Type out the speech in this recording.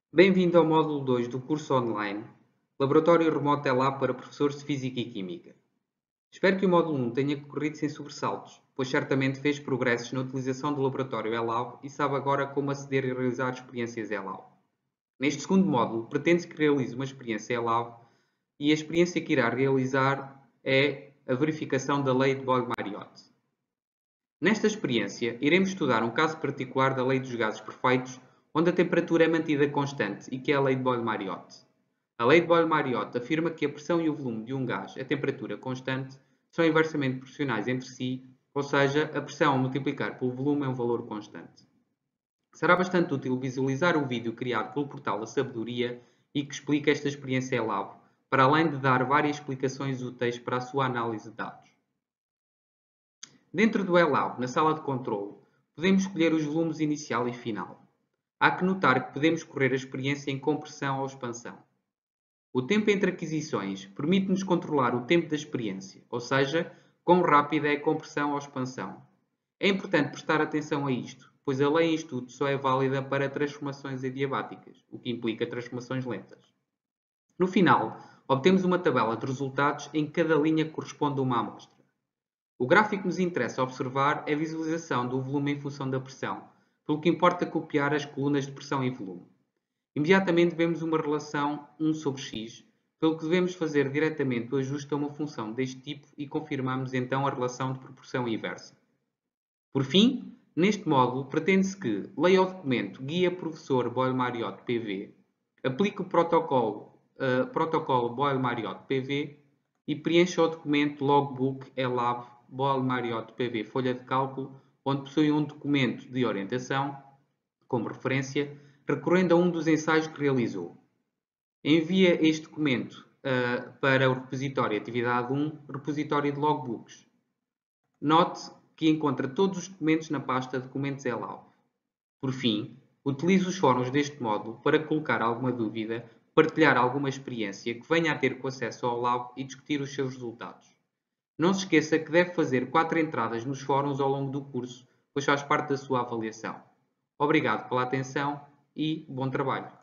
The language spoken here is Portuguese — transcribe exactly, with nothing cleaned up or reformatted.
Bem-vindo ao módulo dois do curso online Laboratório Remoto Elab para professores de Física e Química. Espero que o módulo um tenha corrido sem sobressaltos, pois certamente fez progressos na utilização do laboratório Elab e sabe agora como aceder e realizar experiências Elab. Neste segundo módulo, pretende-se que realize uma experiência Elab e a experiência que irá realizar é a verificação da lei de Boyle-Mariotte. Nesta experiência, iremos estudar um caso particular da lei dos gases perfeitos, onde a temperatura é mantida constante e que é a lei de Boyle-Mariotte. A lei de Boyle-Mariotte afirma que a pressão e o volume de um gás a temperatura constante são inversamente proporcionais entre si, ou seja, a pressão a multiplicar pelo volume é um valor constante. Será bastante útil visualizar o vídeo criado pelo portal da Sabedoria e que explica esta experiência Elab, para além de dar várias explicações úteis para a sua análise de dados. Dentro do Elab, na sala de controle, podemos escolher os volumes inicial e final. Há que notar que podemos correr a experiência em compressão ou expansão. O tempo entre aquisições permite-nos controlar o tempo da experiência, ou seja, quão rápida é a compressão ou expansão. É importante prestar atenção a isto, pois a lei em estudo só é válida para transformações adiabáticas, o que implica transformações lentas. No final, obtemos uma tabela de resultados em que cada linha corresponde a uma amostra. O gráfico que nos interessa observar é a visualização do volume em função da pressão, pelo que importa copiar as colunas de pressão e volume. Imediatamente vemos uma relação um sobre x, pelo que devemos fazer diretamente o ajuste a uma função deste tipo e confirmamos então a relação de proporção inversa. Por fim, neste módulo pretende-se que leia o documento Guia Professor Boyle-Mariotte P V, aplique o protocolo, uh, protocolo Boyle-Mariotte P V e preencha o documento Logbook Elab Boyle-Mariotte P V folha de cálculo, onde possui um documento de orientação, como referência, recorrendo a um dos ensaios que realizou. Envia este documento uh, para o repositório Atividade um, repositório de logbooks. Note que encontra todos os documentos na pasta Documentos Elab. Por fim, utilize os fóruns deste módulo para colocar alguma dúvida, partilhar alguma experiência que venha a ter com acesso ao Lab e discutir os seus resultados. Não se esqueça que deve fazer quatro entradas nos fóruns ao longo do curso, pois faz parte da sua avaliação. Obrigado pela atenção e bom trabalho!